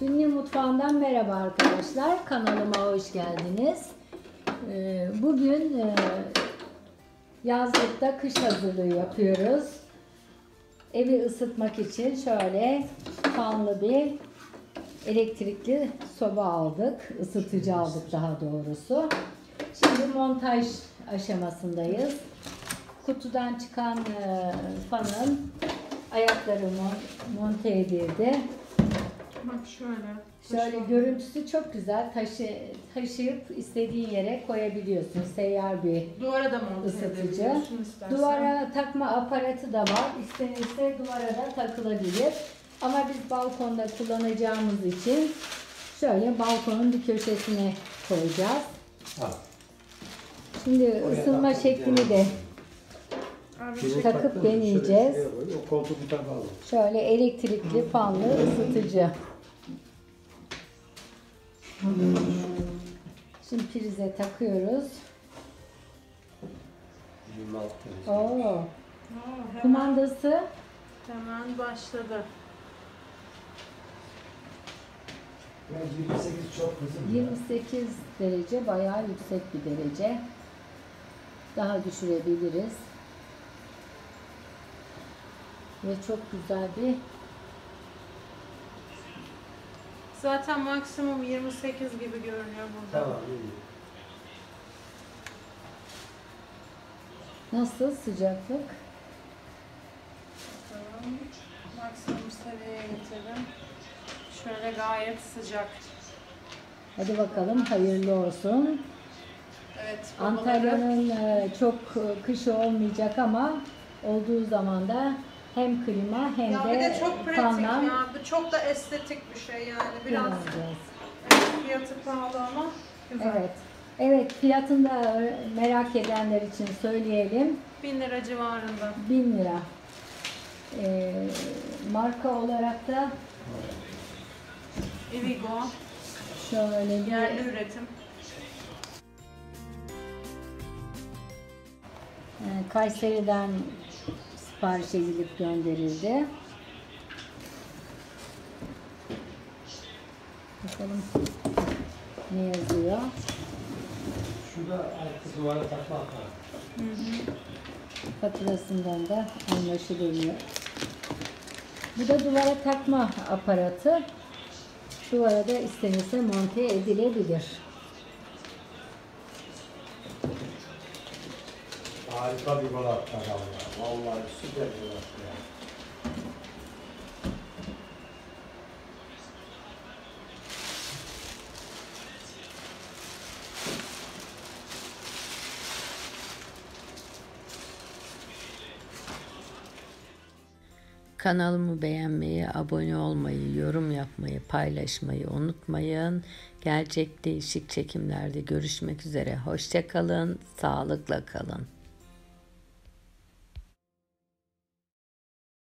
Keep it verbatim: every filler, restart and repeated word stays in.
Ünlü Mutfağından merhaba arkadaşlar. Kanalıma hoş geldiniz. Bugün yazlıkta kış hazırlığı yapıyoruz. Evi ısıtmak için şöyle fanlı bir elektrikli soba aldık. Isıtıcı aldık daha doğrusu. Şimdi montaj aşamasındayız. Kutudan çıkan fanın ayakları monte edildi. Bak şöyle. Şöyle görüntüsü çok güzel. Taşı, taşıyıp istediğin yere koyabiliyorsun. Seyyar bir duvara da monte ısıtıcı. Duvara takma aparatı da var. İstenirse duvara da takılabilir. Ama biz balkonda kullanacağımız için şöyle balkonun bir köşesine koyacağız. Ha. Şimdi oraya ısınma şeklini de Abi, takıp deneyeceğiz. Şöyle elektrikli fanlı ısıtıcı. Şimdi prize takıyoruz. Oo. Oo, hemen, kumandası hemen başladı. yirmi sekiz çok hızlı. yirmi sekiz derece bayağı yüksek bir derece. Daha düşürebiliriz. Ve çok güzel bir zaten maksimum yirmi sekiz gibi görünüyor burada. Tamam, iyi. Nasıl sıcaklık? Bakalım. Maksimum seviyeye getirdim. Şöyle gayet sıcak. Hadi bakalım hayırlı olsun. Evet. Antalya'nın çok kışı olmayacak ama olduğu zaman da hem klima hem ya de, bir de çok pratik fanla ya. Bu çok da estetik bir şey yani. Biraz evet, fiyatı pahalı ama güzel. Evet. Evet, fiyatını da merak edenler için söyleyelim. bin lira civarında. bin lira. Ee, marka olarak da Evigo. Şöyle yerli üretim. Kayseri'den sipariş edilip gönderildi. Bakalım ne yazıyor. Şurada arka duvara takma aparatı. Hı hı. Faturasından da anlaşılıyor. Bu da duvara takma aparatı. Duvara da istenirse monte edilebilir. Harika bir dolap var. Vallahi süper bir dolap ya. Kanalımı beğenmeyi, abone olmayı, yorum yapmayı, paylaşmayı unutmayın. Gelecek değişik çekimlerde görüşmek üzere. Hoşça kalın, sağlıkla kalın.